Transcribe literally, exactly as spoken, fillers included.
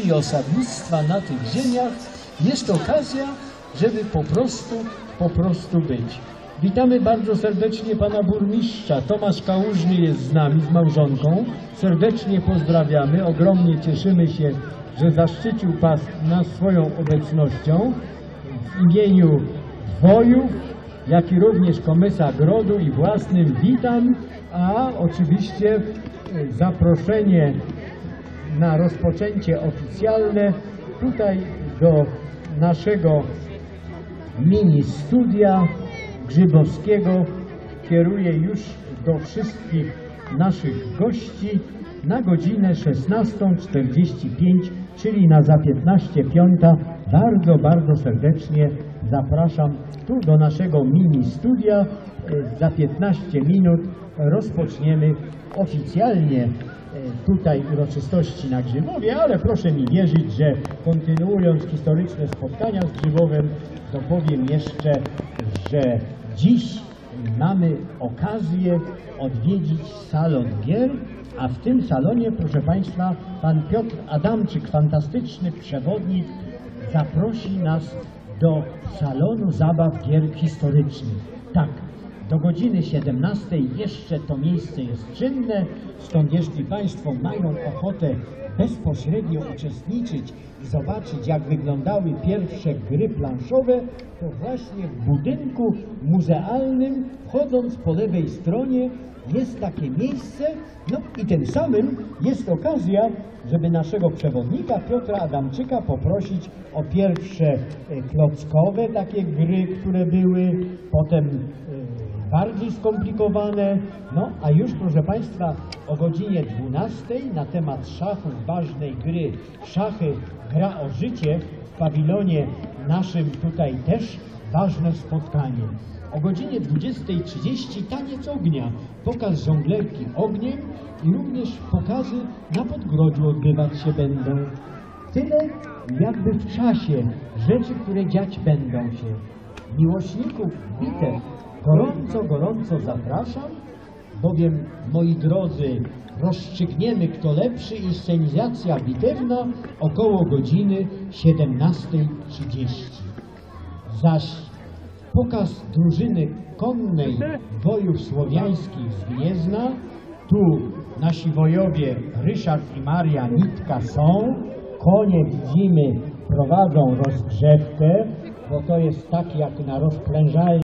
i osadnictwa na tych ziemiach jest okazja, żeby po prostu, po prostu być. Witamy bardzo serdecznie pana burmistrza. Tomasz Kałużny jest z nami, z małżonką. Serdecznie pozdrawiamy. Ogromnie cieszymy się, że zaszczycił pan nas swoją obecnością w imieniu dwojów, jak i również Komesa Grodu i własnym witam, a oczywiście zaproszenie na rozpoczęcie oficjalne tutaj do naszego mini studia Grzybowskiego kieruję już do wszystkich naszych gości na godzinę szesnastą czterdzieści pięć, czyli na za piętnaście piąta. Bardzo, bardzo serdecznie zapraszam tu do naszego mini studia. Za piętnaście minut rozpoczniemy oficjalnie tutaj uroczystości na Grzybowie, ale proszę mi wierzyć, że kontynuując historyczne spotkania z Grzybowem, to powiem jeszcze, że dziś mamy okazję odwiedzić salon gier, a w tym salonie, proszę Państwa, pan Piotr Adamczyk, fantastyczny przewodnik, zaprosi nas do salonu zabaw gier historycznych. Tak, do godziny siedemnastej jeszcze to miejsce jest czynne, stąd jeśli Państwo mają ochotę bezpośrednio uczestniczyć i zobaczyć, jak wyglądały pierwsze gry planszowe, to właśnie w budynku muzealnym, wchodząc po lewej stronie, jest takie miejsce, no i tym samym jest okazja, żeby naszego przewodnika Piotra Adamczyka poprosić o pierwsze klockowe takie gry, które były, potem bardziej skomplikowane, no a już proszę Państwa o godzinie dwunastej na temat szachów, ważnej gry Szachy, gra o życie w pawilonie naszym tutaj też ważne spotkanie. O godzinie dwudziestej trzydzieści taniec ognia, pokaz żonglerki ogniem i również pokazy na Podgrodziu odbywać się będą. Tyle jakby w czasie rzeczy, które dziać będą się. Miłośników bitew gorąco, gorąco zapraszam, bowiem, moi drodzy, rozstrzygniemy, kto lepszy, inscenizacja bitewna około godziny siedemnastej trzydzieści. Zaś pokaz drużyny konnej wojów słowiańskich z Gniezna. Tu nasi wojowie Ryszard i Maria Nitka są. Konie, widzimy, prowadzą rozgrzewkę, bo to jest tak jak na rozprężalni.